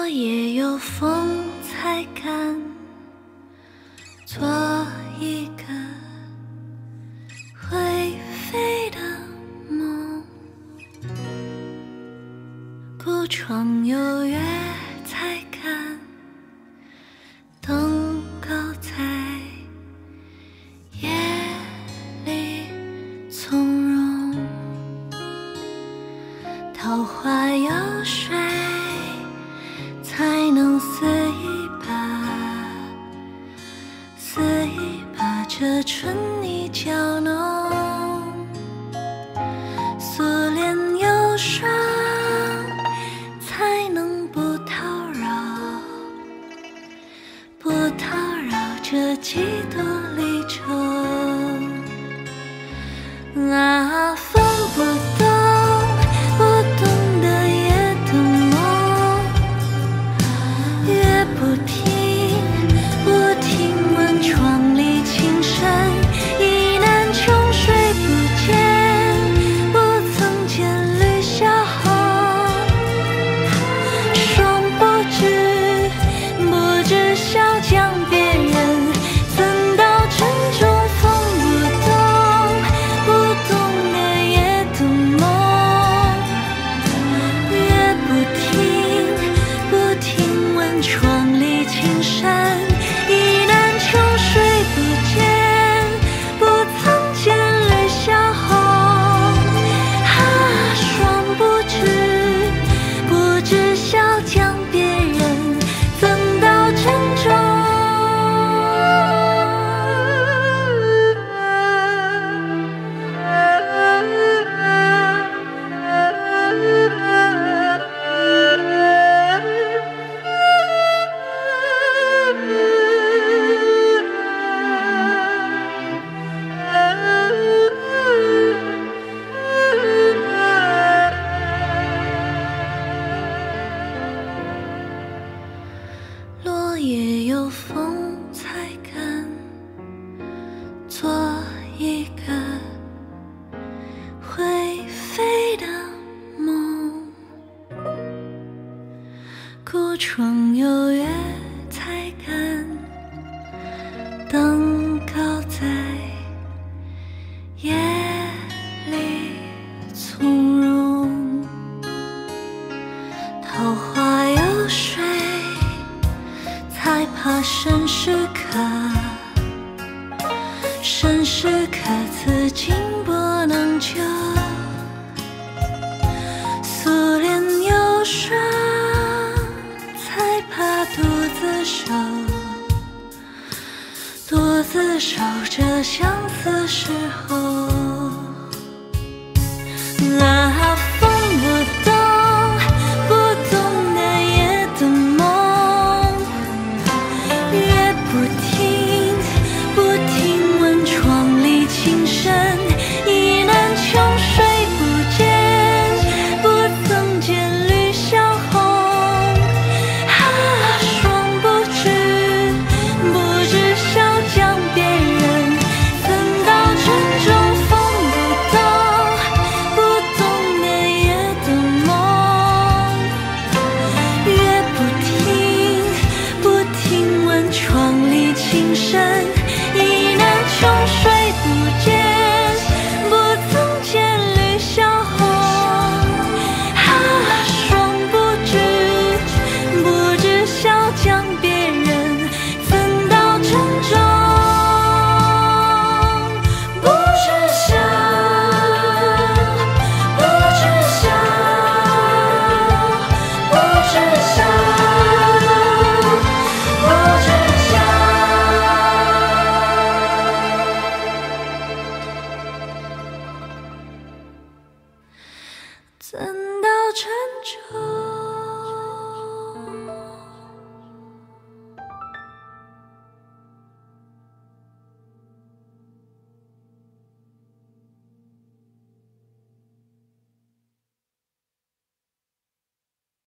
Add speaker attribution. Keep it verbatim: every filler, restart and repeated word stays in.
Speaker 1: 也有风才敢做一个会飞的梦，孤窗有月才敢登高在夜里从容，桃花有水才能肆意把肆意把这春意搅弄，素脸有霜才能不叨扰不叨扰这几多离愁啊，风不动不动的夜的梦，月不停不停问窗里情深，意难穷水不见不曾见绿小红，双不知不知笑将别人怎道珍重，风不动不动的夜的梦，月不停不停问窗里情深，意难穷水不见不曾见绿小红，啊，双不知不知笑将别人怎道珍重。落叶有风才敢做一个会飞的梦，孤窗有月才敢登高在夜里从容，桃花有水才怕生时刻，生时刻此情不能救，素脸有霜才怕独自守，独自守着相思时候啊，风不动不动的夜的梦，月不停